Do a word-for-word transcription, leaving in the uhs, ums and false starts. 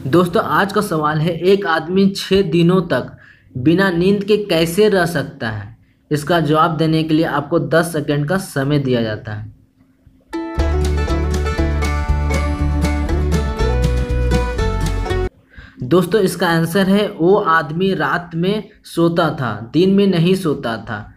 दोस्तों आज का सवाल है, एक आदमी छः दिनों तक बिना नींद के कैसे रह सकता है। इसका जवाब देने के लिए आपको दस सेकंड का समय दिया जाता है। दोस्तों इसका आंसर है, वो आदमी रात में सोता था, दिन में नहीं सोता था।